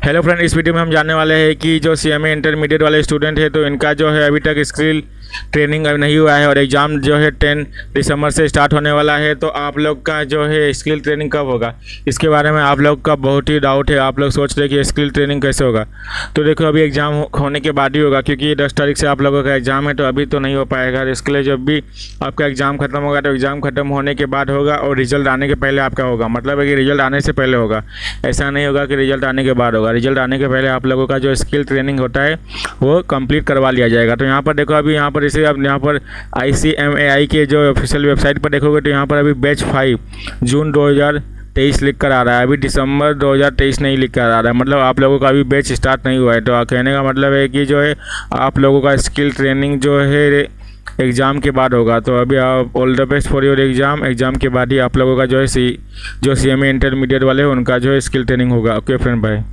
Hello friend, इस video में हम जानने वाले हैं कि जो सीएमए इंटरमीडिएट वाले स्टूडेंट है तो इनका जो है अभी तक स्किल ट्रेनिंग अभी नहीं हुआ है और एग्ज़ाम जो है 10 दिसंबर से स्टार्ट होने वाला है। तो आप लोग का जो है स्किल ट्रेनिंग कब होगा, इसके बारे में आप लोग का बहुत ही डाउट है। आप लोग सोच रहे कि स्किल ट्रेनिंग कैसे होगा। तो देखो, अभी एग्ज़ाम होने के बाद ही होगा, क्योंकि 10 तारीख से आप लोगों का एग्ज़ाम है, तो अभी तो नहीं हो पाएगा। इसके लिए जब भी आपका एग्ज़ाम खत्म होगा तो एग्ज़ाम खत्म होने के बाद होगा और रिजल्ट आने के पहले आपका होगा। मतलब है कि रिजल्ट आने से पहले होगा, ऐसा नहीं होगा कि रिजल्ट आने के बाद होगा। रिजल्ट आने के पहले आप लोगों का जो स्किल ट्रेनिंग होता है वो कंप्लीट करवा लिया जाएगा। तो यहाँ पर देखो, अभी यहाँ पर इसे अब यहाँ पर ICMAI के जो ऑफिशियल वेबसाइट पर देखोगे तो यहाँ पर अभी बैच 5 जून 2023 लिख कर आ रहा है। अभी दिसंबर 2023 नहीं लिख कर आ रहा है। मतलब आप लोगों का अभी बैच स्टार्ट नहीं हुआ है। तो कहने का मतलब है कि जो है आप लोगों का स्किल ट्रेनिंग जो है एग्ज़ाम के बाद होगा। तो अभी आप all the best for your exam के बाद ही आप लोगों का जो है जो CMA इंटरमीडिएट वाले हैं उनका जो है स्किल ट्रेनिंग होगा। Okay friend, bye.